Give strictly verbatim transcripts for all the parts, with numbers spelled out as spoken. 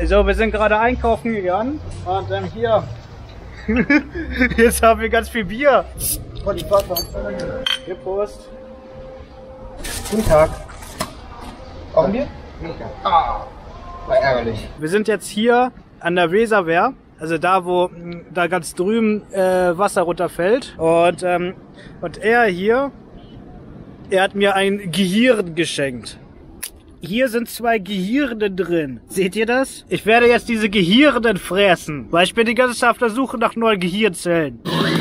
So, wir sind gerade einkaufen gegangen und ähm, hier, jetzt haben wir ganz viel Bier. Hier, Prost. Guten Tag. Auch ein Bier? Ah, war ärgerlich. Wir sind jetzt hier an der Weserwehr, also da, wo da ganz drüben äh, Wasser runterfällt. Und, ähm, und er hier, er hat mir ein Gehirn geschenkt. Hier sind zwei Gehirne drin. Seht ihr das? Ich werde jetzt diese Gehirne fressen, weil ich bin die ganze Zeit auf der Suche nach neuen Gehirnzellen.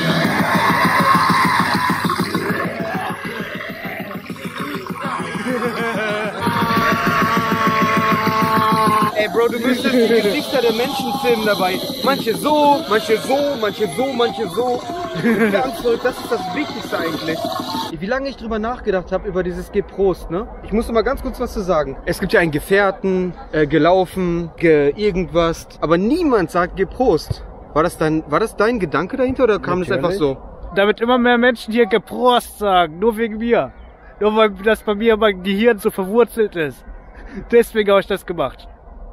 Ey Bro, du müsstest die Gesichter der Menschen filmen dabei. Manche so, manche so, manche so, manche so. Ganz verrückt, das ist das Wichtigste eigentlich. Wie lange ich drüber nachgedacht habe über dieses Geprost, ne? Ich muss mal ganz kurz was zu sagen. Es gibt ja einen Gefährten, äh, gelaufen, ge irgendwas, aber niemand sagt Geprost. War das dein, war das dein Gedanke dahinter oder kam Natürlich. das einfach so? Damit immer mehr Menschen hier Geprost sagen, nur wegen mir. Nur weil das bei mir mein Gehirn so verwurzelt ist. Deswegen habe ich das gemacht.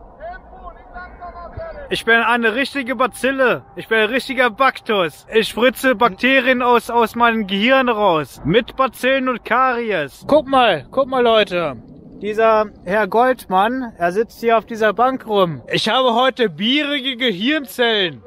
Ich bin eine richtige Bazille. Ich bin ein richtiger Baktus. Ich spritze Bakterien aus, aus meinem Gehirn raus. Mit Bazillen und Karies. Guck mal, guck mal Leute. Dieser Herr Goldmann, er sitzt hier auf dieser Bank rum. Ich habe heute bierige Gehirnzellen.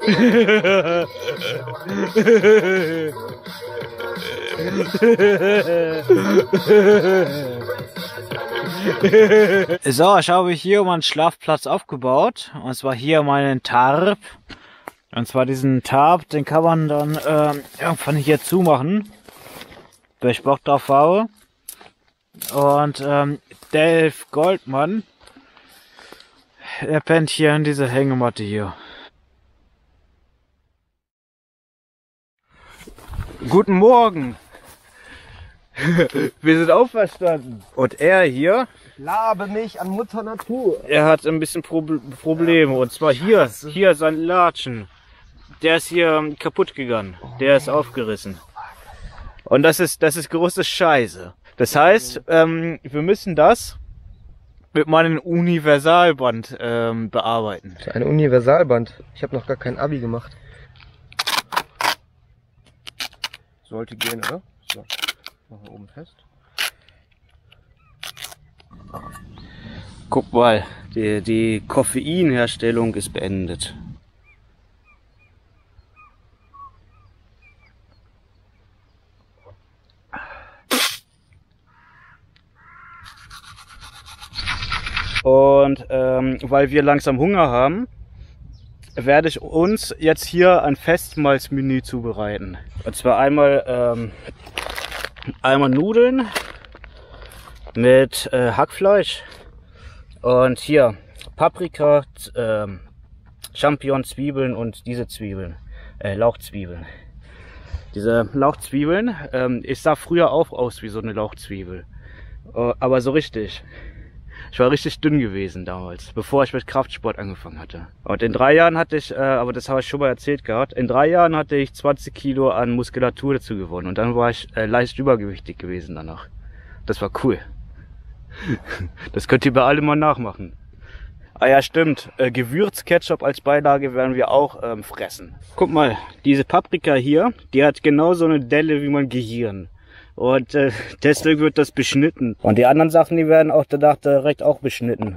So, ich habe hier meinen Schlafplatz aufgebaut. Und zwar hier meinen Tarp. Und zwar diesen Tarp, den kann man dann ähm, irgendwann hier zumachen. Wenn ich Bock drauf habe. Und ähm, Dave Goldmann, er pennt hier in dieser Hängematte hier. Guten Morgen. Wir sind auferstanden. Und er hier, Labe mich an Mutter Natur. er hat ein bisschen Pro Probleme. Und zwar hier, hier sein Latschen. Der ist hier kaputt gegangen. Der ist aufgerissen. Und das ist, das ist große Scheiße. Das heißt, ähm, wir müssen das mit meinem Universalband ähm, bearbeiten. Ein Universalband. Ich habe noch gar kein Abi gemacht. Sollte gehen, oder? So. Machen wir oben fest. Guck mal, die, die Koffeinherstellung ist beendet. Und ähm, weil wir langsam Hunger haben, werde ich uns jetzt hier ein Festmahlsmenü zubereiten. Und zwar einmal ähm, einmal Nudeln mit äh, Hackfleisch und hier Paprika, äh, Champignon, Zwiebeln und diese Zwiebeln, äh, Lauchzwiebeln. Diese Lauchzwiebeln, ähm, ich sah früher auch aus wie so eine Lauchzwiebel, äh, aber so richtig. Ich war richtig dünn gewesen damals, bevor ich mit Kraftsport angefangen hatte. Und in drei Jahren hatte ich, äh, aber das habe ich schon mal erzählt gehabt, in drei Jahren hatte ich zwanzig Kilo an Muskulatur dazu gewonnen. Und dann war ich äh, leicht übergewichtig gewesen danach. Das war cool. Das könnt ihr bei allem mal nachmachen. Ah ja, stimmt. Äh, Gewürzketchup als Beilage werden wir auch ähm, fressen. Guck mal, diese Paprika hier, die hat genauso eine Delle wie mein Gehirn. Und äh, deswegen wird das beschnitten. Und die anderen Sachen, die werden auch danach direkt auch beschnitten.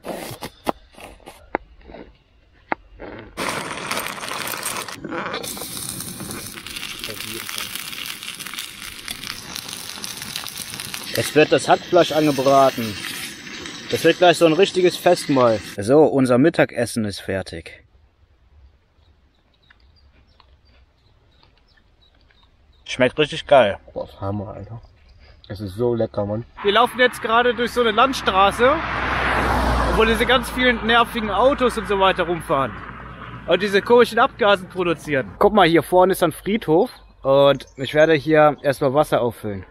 Jetzt wird das Hackfleisch angebraten. Das wird gleich so ein richtiges Festmahl. So, unser Mittagessen ist fertig. Schmeckt richtig geil. Boah, Hammer, Alter. Es ist so lecker, Mann. Wir laufen jetzt gerade durch so eine Landstraße, wo diese ganz vielen nervigen Autos und so weiter rumfahren. Und diese komischen Abgasen produzieren. Guck mal, hier vorne ist ein Friedhof. Und ich werde hier erstmal Wasser auffüllen.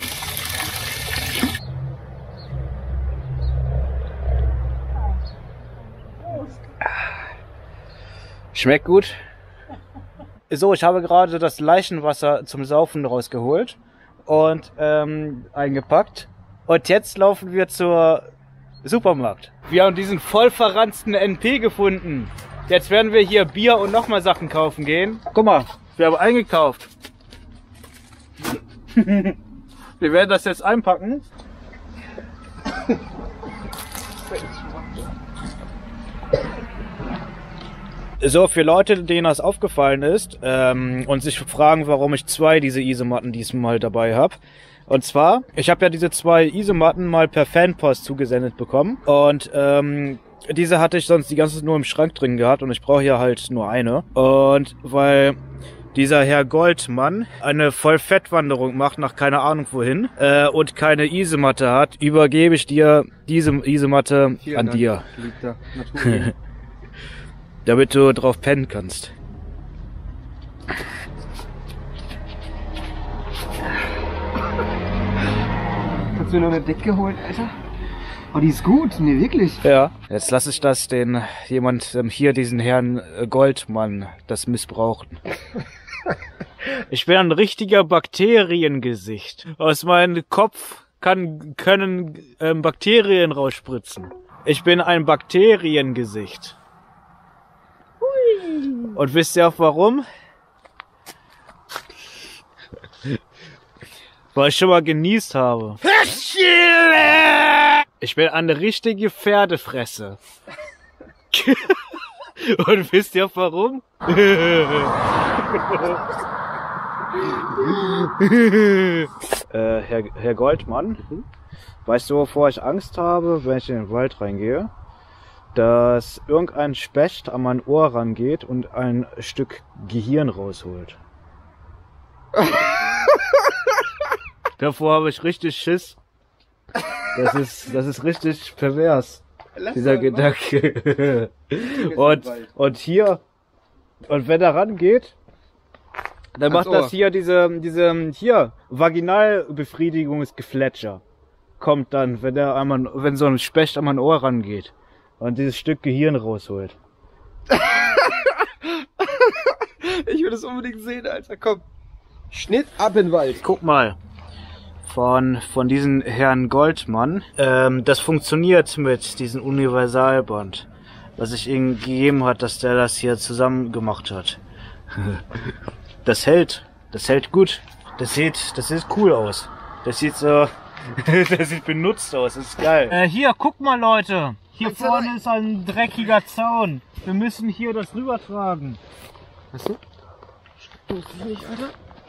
Schmeckt gut. So, ich habe gerade das Leichenwasser zum Saufen rausgeholt und ähm, eingepackt. Und jetzt laufen wir zur Supermarkt. Wir haben diesen voll verranzten N P gefunden. Jetzt werden wir hier Bier und nochmal Sachen kaufen gehen. Guck mal, wir haben eingekauft. Wir werden das jetzt einpacken. So, für Leute, denen das aufgefallen ist ähm, und sich fragen, warum ich zwei diese Isomatten diesmal dabei habe. Und zwar, ich habe ja diese zwei Isomatten mal per Fanpost zugesendet bekommen. Und ähm, diese hatte ich sonst die ganze Zeit nur im Schrank drin gehabt und ich brauche hier halt nur eine. Und weil dieser Herr Goldmann eine Vollfettwanderung macht nach keine Ahnung wohin äh, und keine Isomatte hat, übergebe ich dir diese Isomatte Hier, an danke. dir. Liegt da. Natur. Damit du drauf pennen kannst. Kannst du mir noch eine Decke holen, Alter? Oh, die ist gut. Nee, wirklich. Ja. Jetzt lasse ich das den jemand ähm, hier, diesen Herrn äh, Goldmann, das missbrauchen. Ich bin ein richtiger Bakteriengesicht. Aus meinem Kopf kann, können ähm, Bakterien rausspritzen. Ich bin ein Bakteriengesicht. Und wisst ihr auch warum? Weil ich schon mal genießt habe. Ich bin eine richtige Pferdefresse. Und wisst ihr auch warum? äh, Herr, Herr Goldmann, mhm. Weißt du, wovor ich Angst habe, wenn ich in den Wald reingehe? Dass irgendein Specht an mein Ohr rangeht und ein Stück Gehirn rausholt. Davor habe ich richtig Schiss. Das ist, das ist richtig pervers, Lass dieser Gedanke. und, und hier, und wenn er rangeht, dann macht das hier diese, diese, hier, Vaginalbefriedigungsgefletscher. Kommt dann, wenn der einmal, wenn so ein Specht an mein Ohr rangeht. Und dieses Stück Gehirn rausholt. Ich will das unbedingt sehen, Alter. Komm. Schnitt ab in den Wald. Guck mal. Von, von diesem Herrn Goldmann. Ähm, das funktioniert mit diesem Universalband. Was ich ihm gegeben hat, dass der das hier zusammen gemacht hat. Das hält. Das hält gut. Das sieht, das sieht cool aus. Das sieht so, das sieht benutzt aus. Das ist geil. Äh, hier, guck mal, Leute. Hier Was vorne soll- ist ein dreckiger Zaun. Wir müssen hier das rübertragen. Weißt du? Stoß dich nicht, Alter.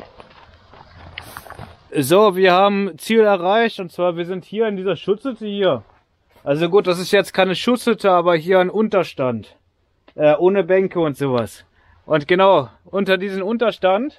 So, wir haben Ziel erreicht und zwar wir sind hier in dieser Schutzhütte hier. Also gut, das ist jetzt keine Schutzhütte, aber hier ein Unterstand. Äh, ohne Bänke und sowas. Und genau, unter diesem Unterstand,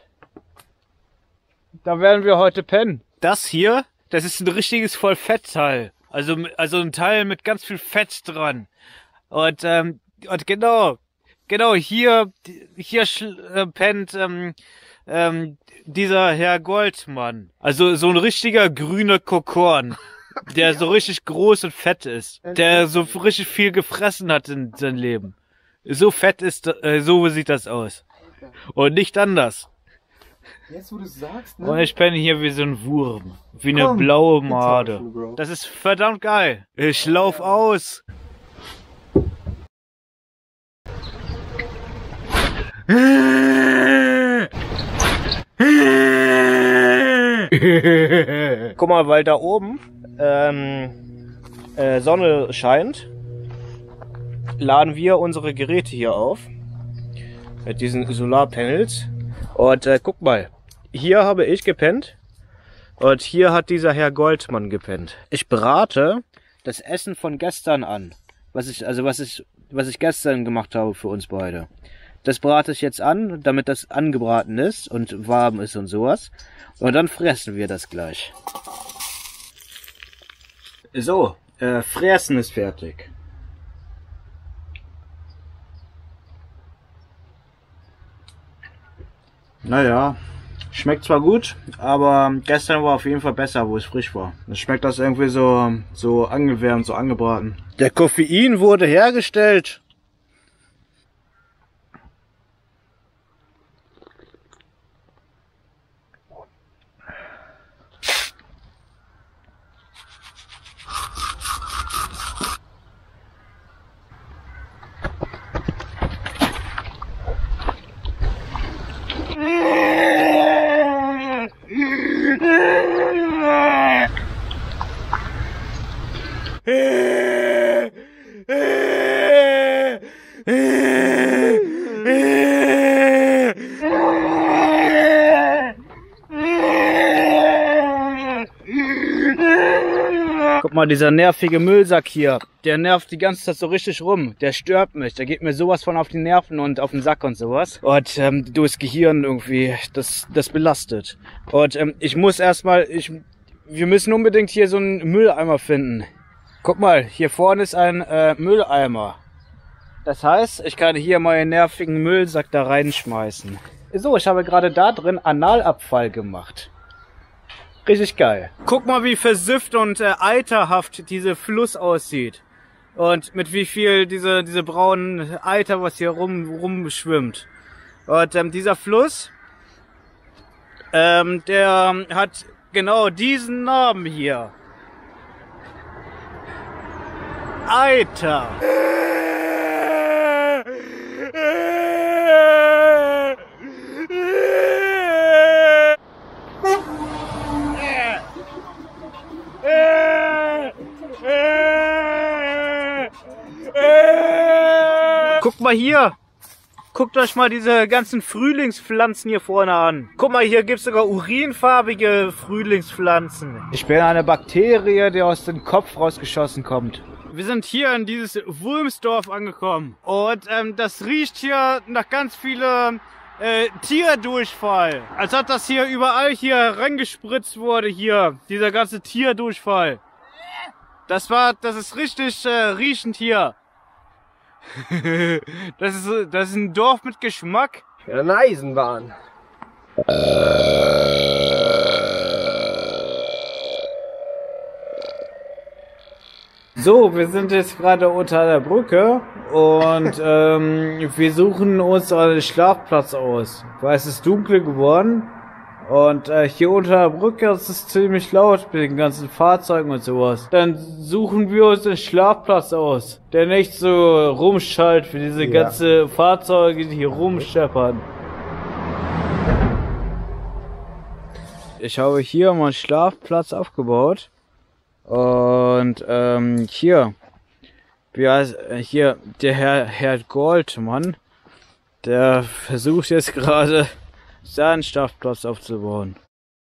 da werden wir heute pennen. Das hier, das ist ein richtiges Vollfettteil. Also, also ein Teil mit ganz viel Fett dran. Und, ähm, und genau, genau, hier, hier äh, pennt, ähm, ähm, dieser Herr Goldmann. Also so ein richtiger grüner Kokon, der so richtig groß und fett ist. Der so richtig viel gefressen hat in seinem Leben. So fett ist, äh, so sieht das aus. Und nicht anders. Jetzt, wo du sagst, ne? Und ich penne hier wie so ein Wurm. Wie eine Komm, blaue jetzt Made. laufen, Bro. Das ist verdammt geil. Ich lauf aus. Guck mal, weil da oben ähm, äh, Sonne scheint, laden wir unsere Geräte hier auf mit diesen Solarpanels. Und äh, guck mal, hier habe ich gepennt und hier hat dieser Herr Goldmann gepennt. Ich brate das Essen von gestern an, was ich also was ich was ich gestern gemacht habe für uns beide. Das brate ich jetzt an, damit das angebraten ist und warm ist und sowas. Und dann fressen wir das gleich. So, äh, Fressen ist fertig. Naja, schmeckt zwar gut, aber gestern war auf jeden Fall besser, wo es frisch war. Es schmeckt das irgendwie so, so angewärmt, so angebraten. Der Koffein wurde hergestellt. Guck mal, dieser nervige Müllsack hier, der nervt die ganze Zeit so richtig rum. Der stört mich, der geht mir sowas von auf die Nerven und auf den Sack und sowas. Und ähm, durchs Gehirn irgendwie, das, das belastet. Und ähm, ich muss erstmal, ich, wir müssen unbedingt hier so einen Mülleimer finden. Guck mal, hier vorne ist ein äh, Mülleimer. Das heißt, ich kann hier meinen nervigen Müllsack da reinschmeißen. So, ich habe gerade da drin Analabfall gemacht. Richtig geil. Guck mal, wie versifft und äh, eiterhaft dieser Fluss aussieht. Und mit wie viel diese diese braunen Eiter, was hier rum rumschwimmt. Und ähm, dieser Fluss, ähm, der hat genau diesen Namen hier. Eiter. Guckt mal hier. Guckt euch mal diese ganzen Frühlingspflanzen hier vorne an. Guck mal, hier gibt's sogar urinfarbige Frühlingspflanzen. Ich bin eine Bakterie, die aus dem Kopf rausgeschossen kommt. Wir sind hier in dieses Wulmsdorf angekommen. Und ähm, das riecht hier nach ganz viele äh, Tierdurchfall. Als ob das hier überall hier reingespritzt wurde hier. Dieser ganze Tierdurchfall. Das war, das ist richtig äh, riechend hier. das ist, das ist ein Dorf mit Geschmack. Ja, eine Eisenbahn. So, wir sind jetzt gerade unter der Brücke und ähm, wir suchen uns einen Schlafplatz aus, weil es ist dunkel geworden und äh, hier unter der Brücke ist es ziemlich laut mit den ganzen Fahrzeugen und sowas. Dann suchen wir uns einen Schlafplatz aus, der nicht so rumschallt wie diese ja. ganze Fahrzeuge, die hier rumscheppern. Ich habe hier meinen Schlafplatz aufgebaut. Und ähm, hier, wie heißt, hier der Herr, Herr Goldmann, der versucht jetzt gerade seinen Schlafplatz aufzubauen.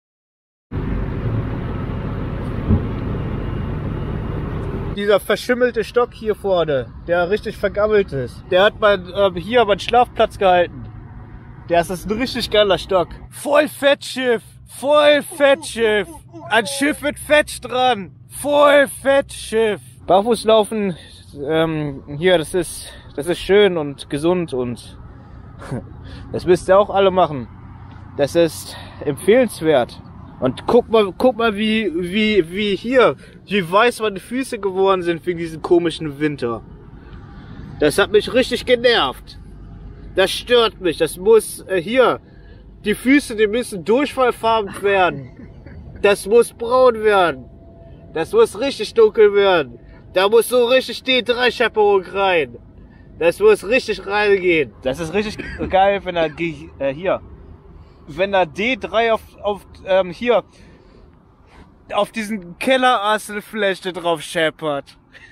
Dieser verschimmelte Stock hier vorne, der richtig vergammelt ist, der hat mein, äh, hier meinen Schlafplatz gehalten. Der ist ein richtig geiler Stock. Voll Fettschiff, voll Fettschiff, ein Schiff mit Fett dran. Voll Fettschiff. Barfußlaufen, ähm, hier, das ist, das ist schön und gesund und das müsst ihr auch alle machen. Das ist empfehlenswert. Und guck mal, guck mal, wie, wie, wie hier, wie weiß meine Füße geworden sind wegen diesem komischen Winter. Das hat mich richtig genervt. Das stört mich. Das muss, äh, hier, die Füße, die müssen durchfallfarben werden. Das muss braun werden. Das muss richtig dunkel werden. Da muss so richtig D drei Schepperung rein. Das muss richtig reingehen. Das ist richtig geil, wenn er äh, hier, wenn da D drei auf, auf ähm, hier auf diesen Kellerasselfläche drauf scheppert.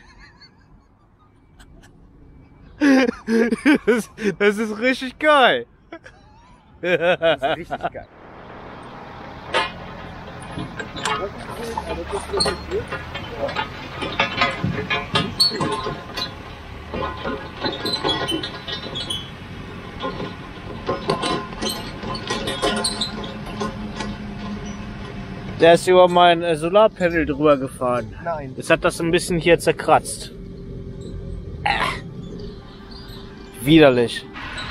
das, das ist richtig geil. Das ist richtig geil. Der ist über mein äh, Solarpanel drüber gefahren. Nein. Jetzt hat das ein bisschen hier zerkratzt. Äh. Widerlich.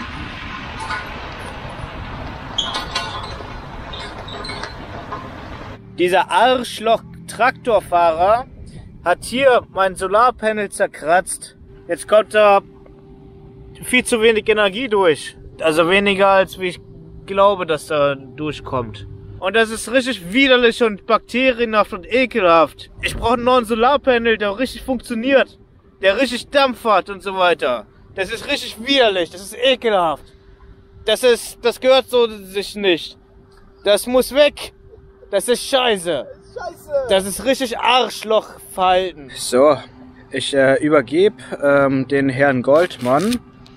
Dieser Arschloch-Traktorfahrer hat hier mein Solarpanel zerkratzt. Jetzt kommt da viel zu wenig Energie durch. Also weniger als wie ich glaube, dass da durchkommt. Und das ist richtig widerlich und bakterienhaft und ekelhaft. Ich brauche einen neuen Solarpanel, der richtig funktioniert. Der richtig Dampf hat und so weiter. Das ist richtig widerlich, das ist ekelhaft. Das ist, das gehört so sich nicht. Das muss weg. Das ist scheiße. Scheiße. Das ist richtig Arschlochverhalten. So, ich äh, übergebe ähm, den Herrn Goldmann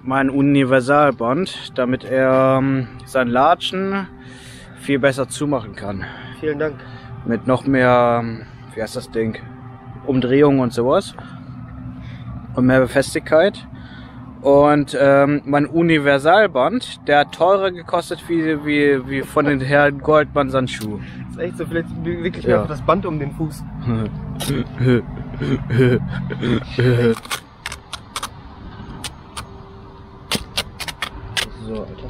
mein Universalband, damit er ähm, sein Latschen viel besser zumachen kann. Vielen Dank. Mit noch mehr, wie heißt das Ding, Umdrehung und sowas. Und mehr Festigkeit. Und ähm, mein Universalband, der hat teurer gekostet wie, wie, wie von den Herrn Goldmann Sandschuh. Das ist echt so, vielleicht wirklich Ja. mehr das Band um den Fuß. So, Alter.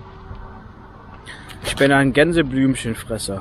Ich bin ein Gänseblümchenfresser.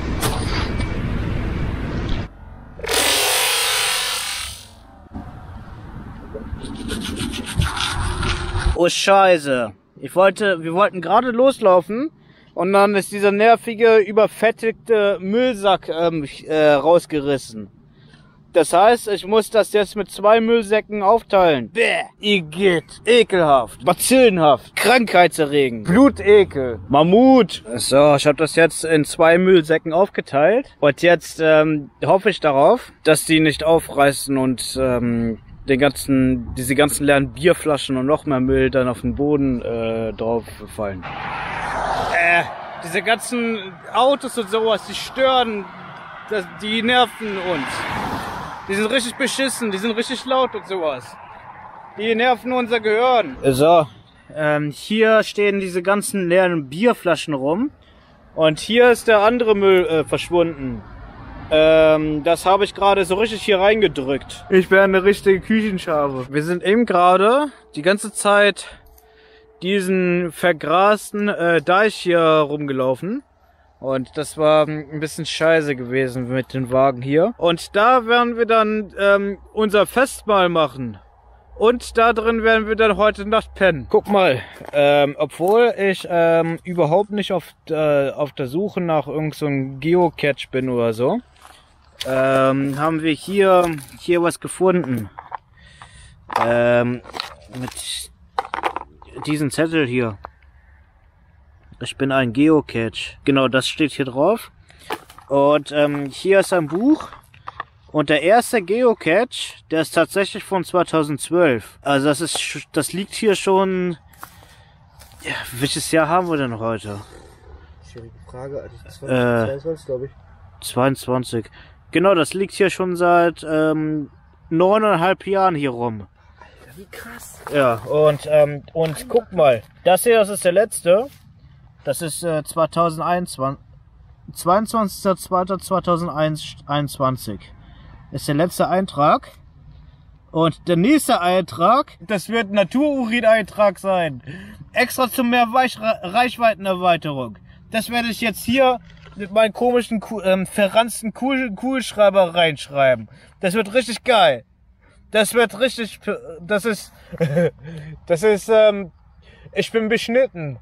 Oh Scheiße. Ich wollte, wir wollten gerade loslaufen und dann ist dieser nervige, überfettigte Müllsack ähm, äh, rausgerissen. Das heißt, ich muss das jetzt mit zwei Müllsäcken aufteilen. Bäh, Igitt, ekelhaft, bazillenhaft, krankheitserregend, Blutekel, Mammut. So, ich habe das jetzt in zwei Müllsäcken aufgeteilt und jetzt ähm, hoffe ich darauf, dass die nicht aufreißen und ähm, den ganzen, diese ganzen leeren Bierflaschen und noch mehr Müll dann auf den Boden äh, drauf fallen. Äh, diese ganzen Autos und sowas, die stören, das, die nerven uns. Die sind richtig beschissen, die sind richtig laut und sowas. Die nerven unser Gehirn. So, ähm, hier stehen diese ganzen leeren Bierflaschen rum. Und hier ist der andere Müll äh, verschwunden. Ähm, das habe ich gerade so richtig hier reingedrückt. Ich bin eine richtige Küchenschabe. Wir sind eben gerade die ganze Zeit diesen vergrasten äh, Deich hier rumgelaufen. Und das war ein bisschen scheiße gewesen mit den Wagen hier. Und da werden wir dann ähm, unser Festmahl machen. Und da drin werden wir dann heute Nacht pennen. Guck mal, ähm, obwohl ich ähm, überhaupt nicht auf, äh, auf der Suche nach irgend so einem Geocache bin oder so, ähm, haben wir hier, hier was gefunden. Ähm, mit diesem Zettel hier. Ich bin ein Geocache. Genau, das steht hier drauf. Und ähm, hier ist ein Buch. Und der erste Geocache, der ist tatsächlich von zweitausendzwölf. Also das ist, das liegt hier schon. Ja, welches Jahr haben wir denn heute? Schwierige Frage, also zwanzig zweiundzwanzig, Äh, glaube ich. zweiundzwanzig. Genau, das liegt hier schon seit ähm, neuneinhalb Jahren hier rum. Alter, wie krass. Ja, und ähm, und guck mal, das hier, das ist der letzte. Das ist äh, zweitausendeinundzwanzig, zweiundzwanzigster zweiter zweitausendeinundzwanzig ist der letzte Eintrag. Und der nächste Eintrag, das wird ein Natururin-Eintrag sein. Extra zu mehr Weich Reichweitenerweiterung. Das werde ich jetzt hier mit meinen komischen, ähm, verranzten Kuhl Kugelschreiber reinschreiben. Das wird richtig geil. Das wird richtig, das ist, das ist, ähm, ich bin beschnitten.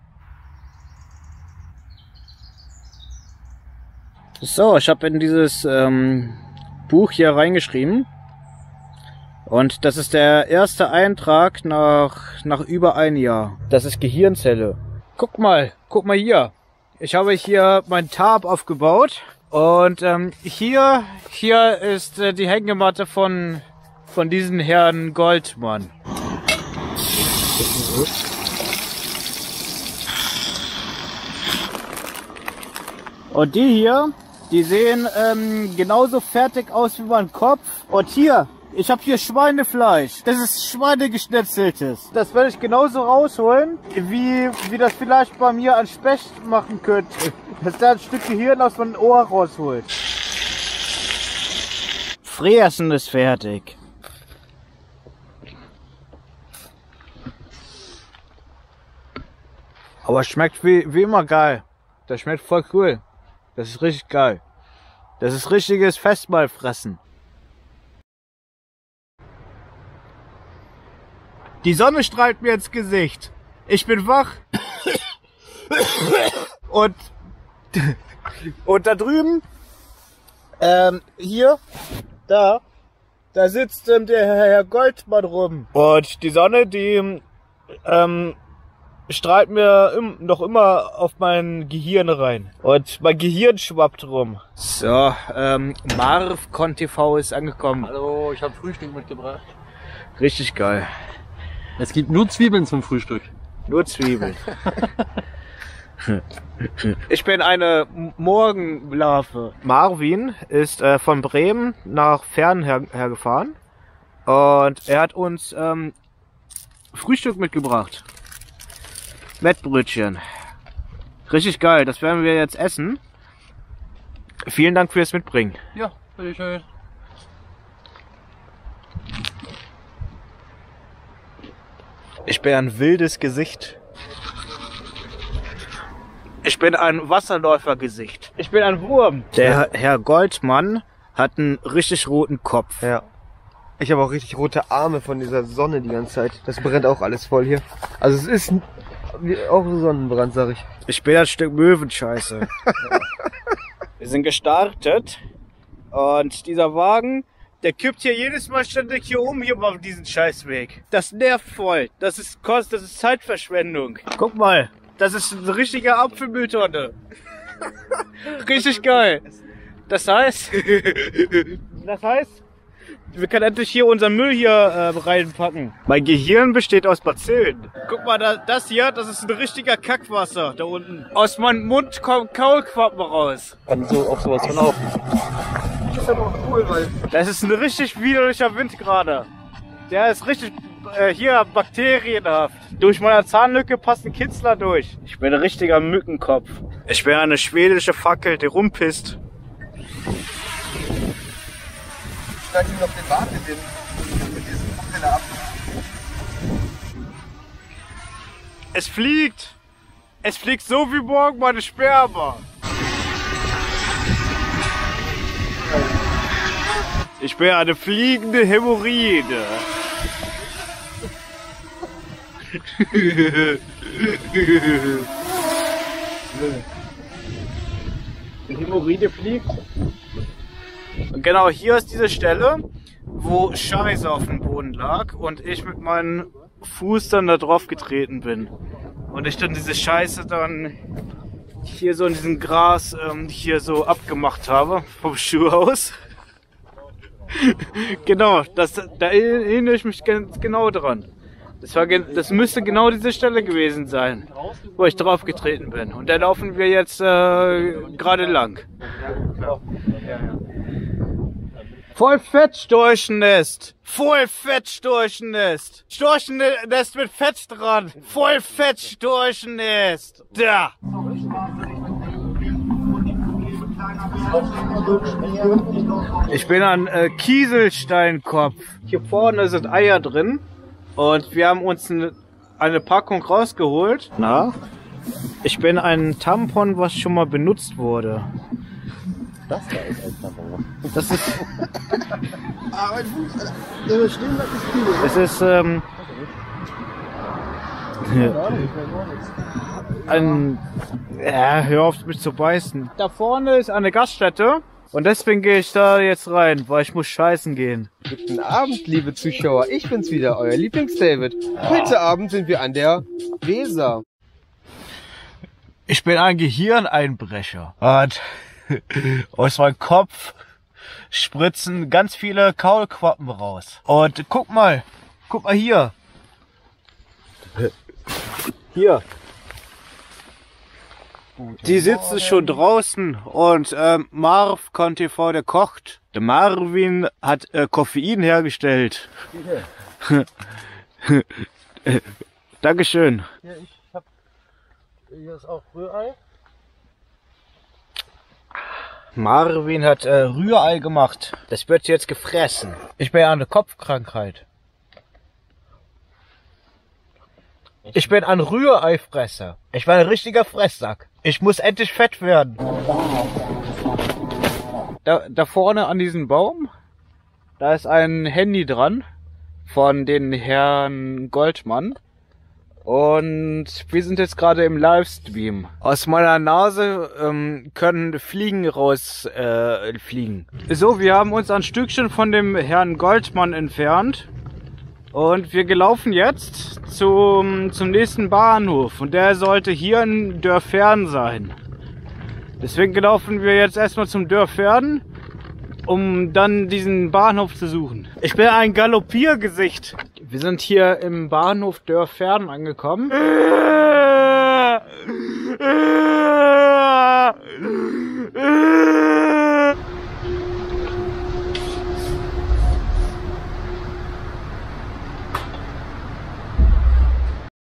So, ich habe in dieses ähm, Buch hier reingeschrieben. Und das ist der erste Eintrag nach, nach über ein Jahr. Das ist Gehirnzelle. Guck mal, guck mal hier. Ich habe hier mein Tarp aufgebaut. Und ähm, hier, hier ist äh, die Hängematte von, von diesem Herrn Goldmann. Und die hier, die sehen ähm, genauso fertig aus wie mein Kopf. Und hier, ich habe hier Schweinefleisch. Das ist Schweinegeschnetzeltes. Das werde ich genauso rausholen, wie, wie das vielleicht bei mir ein Specht machen könnte. Dass der ein Stück Gehirn aus meinem Ohr rausholt. Fressen ist fertig. Aber es schmeckt wie, wie immer geil. Das schmeckt voll cool. Das ist richtig geil. Das ist richtiges Festmahlfressen. Die Sonne strahlt mir ins Gesicht. Ich bin wach. Und, und da drüben, ähm, hier, da, da sitzt ähm, der Herr Goldmann rum. Und die Sonne, die, ähm, strahlt mir im, noch immer auf mein Gehirn rein. Und mein Gehirn schwappt rum. So, ähm, MarvConTV ist angekommen. Hallo, ich habe Frühstück mitgebracht. Richtig geil. Es gibt nur Zwiebeln zum Frühstück. Nur Zwiebeln. Ich bin eine Morgenlarve. Marvin ist äh, von Bremen nach Fern her hergefahren und er hat uns ähm, Frühstück mitgebracht. Mettbrötchen. Richtig geil, das werden wir jetzt essen. Vielen Dank fürs Mitbringen. Ja, bitteschön. Ich bin ein wildes Gesicht. Ich bin ein Wasserläufergesicht. Ich bin ein Wurm. Der Herr Goldmann hat einen richtig roten Kopf. Ja. Ich habe auch richtig rote Arme von dieser Sonne die ganze Zeit. Das brennt auch alles voll hier. Also es ist wie auch Sonnenbrand, sag ich. Ich bin ein Stück Möwenscheiße. Wir sind gestartet und dieser Wagen, der kippt hier jedes Mal ständig hier um, hier auf diesen Scheißweg. Das nervt voll. Das ist Kost, das ist Zeitverschwendung. Guck mal, das ist eine richtige Apfelmülltonne. Richtig geil. Das heißt, das heißt, wir können endlich hier unseren Müll hier äh, reinpacken. Mein Gehirn besteht aus Bazillen. Guck mal, da, das hier, das ist ein richtiger Kackwasser da unten. Aus meinem Mund kommt Kaulquappen raus. Kann so auf sowas verlaufen. Das ist aber auch cool, weil Das ist ein richtig widerlicher Wind gerade. Der ist richtig äh, hier bakterienhaft. Durch meine Zahnlücke passt ein Kitzler durch. Ich bin ein richtiger Mückenkopf. Ich bin eine schwedische Fackel, die rumpisst. ich ihm noch den Bart mit dem mit diesem Propeller ab. Es fliegt. Es fliegt so wie morgen meine Sperma. Ich bin eine fliegende Hämorrhoide. Die Hämorrhoide fliegt. Und genau hier ist diese Stelle, wo Scheiße auf dem Boden lag und ich mit meinem Fuß dann da drauf getreten bin. Und ich dann diese Scheiße dann hier so in diesem Gras ähm, hier so abgemacht habe, vom Schuh aus. Genau, das, da erinnere ich mich ganz genau dran. Das, war, das müsste genau diese Stelle gewesen sein, wo ich drauf getreten bin. Und da laufen wir jetzt äh, gerade lang. Voll Fett Storchennest! Voll Fett Storchennest! Storchennest mit Fett dran! Voll Fett Storchennest! Da! Ich bin ein äh, Kieselsteinkopf. Hier vorne sind Eier drin und wir haben uns eine, eine Packung rausgeholt. Na? Ich bin ein Tampon, was schon mal benutzt wurde. Das da ist ein Tampon. Das ist. Ah, mein Fuß, Alter. Der stehen, das ist viel. Es ist ähm, ein. Ja, hör auf mich zu beißen. Da vorne ist eine Gaststätte und deswegen gehe ich da jetzt rein, weil ich muss scheißen gehen. Guten Abend, liebe Zuschauer. Ich bin's wieder, euer Lieblings-David. Heute Abend sind wir an der Weser. Ich bin ein Gehirneinbrecher. Und aus meinem Kopf spritzen ganz viele Kaulquappen raus. Und guck mal, guck mal hier. Hier. Die sitzen schon draußen und ähm, Marv T V, der kocht. Der Marvin hat äh, Koffein hergestellt. Dankeschön. Ja, ich hab hier ist auch Rührei. Marvin hat äh, Rührei gemacht. Das wird jetzt gefressen. Ich bin eine Kopfkrankheit. Ich bin ein Rühreifresser. Ich bin ein richtiger Fresssack. Ich muss endlich fett werden. Da, da vorne an diesem Baum, da ist ein Handy dran von den Herrn Goldmann. Und wir sind jetzt gerade im Livestream. Aus meiner Nase ähm, können Fliegen raus äh, fliegen. So, wir haben uns ein Stückchen von dem Herrn Goldmann entfernt. Und wir gelaufen jetzt zum, zum nächsten Bahnhof. Und der sollte hier in Dörfern sein. Deswegen gelaufen wir jetzt erstmal zum Dörfern. um dann diesen Bahnhof zu suchen. Ich bin ein Galoppiergesicht. Wir sind hier im Bahnhof Dörfern angekommen.